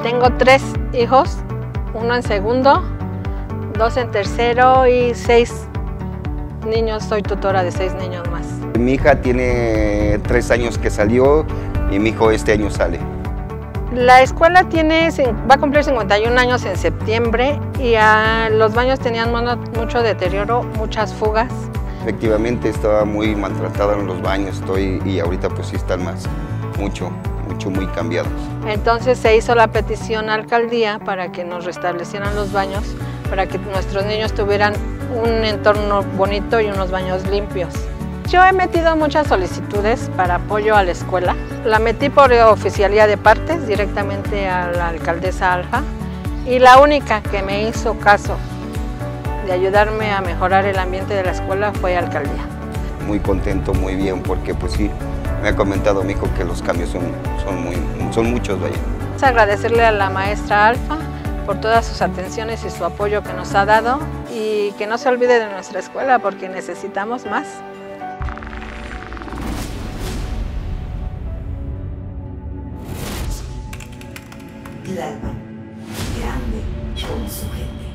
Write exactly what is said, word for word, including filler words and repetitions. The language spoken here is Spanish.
Tengo tres hijos, uno en segundo, dos en tercero y seis niños. Soy tutora de seis niños más. Mi hija tiene tres años que salió y mi hijo este año sale. La escuela tiene, va a cumplir cincuenta y un años en septiembre y a, los baños tenían mucho deterioro, muchas fugas. Efectivamente estaba muy maltratada en los baños estoy, y ahorita pues sí están más, mucho, mucho, muy cambiados. Entonces se hizo la petición a la alcaldía para que nos restablecieran los baños, para que nuestros niños tuvieran un entorno bonito y unos baños limpios. Yo he metido muchas solicitudes para apoyo a la escuela. La metí por oficialía de partes directamente a la alcaldesa Alfa y la única que me hizo caso de ayudarme a mejorar el ambiente de la escuela fue alcaldía. Muy contento, muy bien, porque pues sí, me ha comentado mi hijo que los cambios son, son, muy, son muchos, vaya. Es agradecerle a la maestra Alfa por todas sus atenciones y su apoyo que nos ha dado y que no se olvide de nuestra escuela porque necesitamos más. Tlalpan, grande como su gente.